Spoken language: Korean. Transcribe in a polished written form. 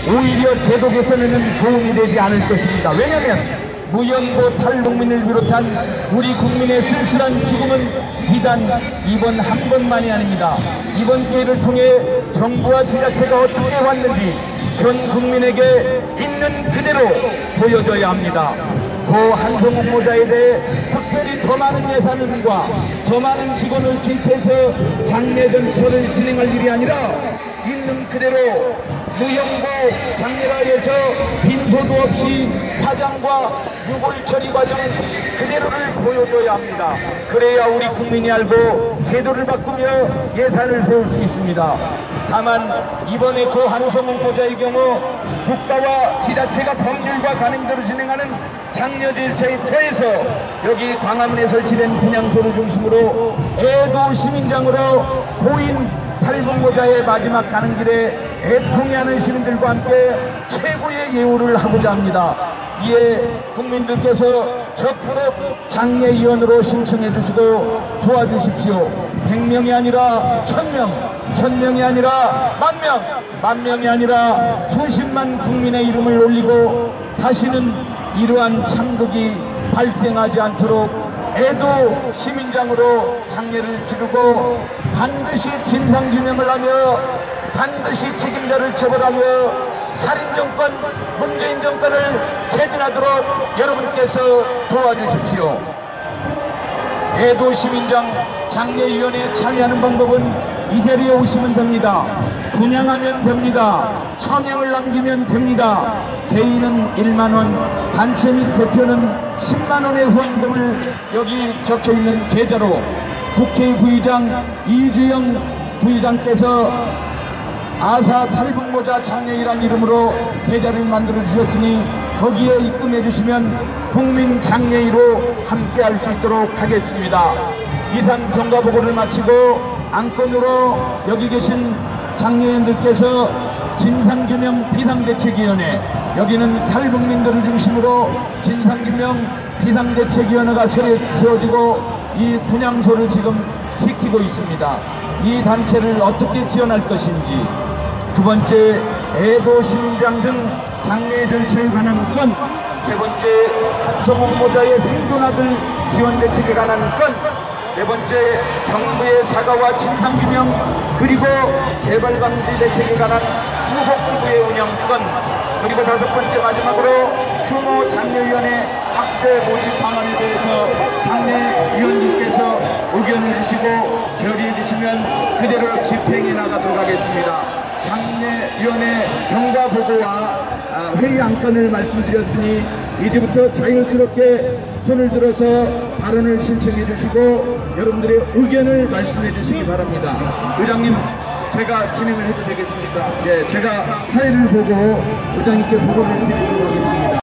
오히려 제도 개선에는 도움이 되지 않을 것입니다. 왜냐하면 무연고 탈북민을 비롯한 우리 국민의 쓸쓸한 죽음은 비단 이번 한 번만이 아닙니다. 이번 기회를 통해 정부와 지자체가 어떻게 왔는지 전 국민에게 있는 그대로 보여줘야 합니다. 고 한성욱 모자에 대해 특별히 더 많은 예산과 더 많은 직원을 투입해서 장례 전처를 진행할 일이 아니라 있는 그대로 무연고 장례라 해서 빈소도 없이 화장과 유골 처리 과정 그대로를 보여줘야 합니다. 그래야 우리 국민이 알고 제도를 바꾸며 예산을 세울 수 있습니다. 다만 이번에 고 한성욱 모자의 경우 국가와 지자체가 법률과 관행대로 진행하는 장려 절차에 더해서 여기 광화문에 설치된 분향소를 중심으로 애도 시민장으로 고인 탈북모자의 마지막 가는 길에 애통해하는 시민들과 함께 최고의 예우를 하고자 합니다. 이에 국민들께서 적극 장례위원으로 신청해 주시고 도와주십시오. 100명이 아니라 1000명, 1000명이 아니라 10,000명, 10,000명이 아니라 수십만 국민의 이름을 올리고 다시는 이러한 참극이 발생하지 않도록 애도 시민장으로 장례를 치르고 반드시 진상규명을 하며 반드시 책임자를 처벌하며 살인정권, 문재인 정권을 퇴진하도록 여러분께서 도와주십시오. 애도 시민장 장례위원회에 참여하는 방법은 이 자리에 오시면 됩니다. 분양하면 됩니다. 서명을 남기면 됩니다. 개인은 1만원, 단체 및 대표는 10만원의 후원금을 여기 적혀있는 계좌로 국회 부의장 이주영 부의장께서 아사 탈북모자 장례이란 이름으로 계좌를 만들어 주셨으니 거기에 입금해 주시면 국민 장례의로 함께 할 수 있도록 하겠습니다. 이상 경과보고를 마치고 안건으로 여기 계신 장례인들께서 진상규명 비상대책위원회, 여기는 탈북민들을 중심으로 진상규명 비상대책위원회가 세워지고 이 분향소를 지금 지키고 있습니다. 이 단체를 어떻게 지원할 것인지, 두 번째 애도 시민장 등 장례 전체에 관한 건, 세 번째 한성욱 모자의 생존아들 지원 대책에 관한 건, 네 번째 정부의 사과와 진상규명 그리고 개발방지 대책에 관한 후속기구의 운영권, 그리고 다섯 번째 마지막으로 추모 장례위원회 확대 모집 방안에 대해서 장례위원님께서 의견을 주시고 결의해 주시면 그대로 집행해 나가도록 하겠습니다. 장례위원회 경과보고와 회의 안건을 말씀드렸으니 이제부터 자연스럽게 손을 들어서 발언을 신청해 주시고 여러분들의 의견을 말씀해 주시기 바랍니다. 의장님, 제가 진행을 해도 되겠습니까? 예, 제가 사회를 보고 의장님께 보고를 드리도록 하겠습니다.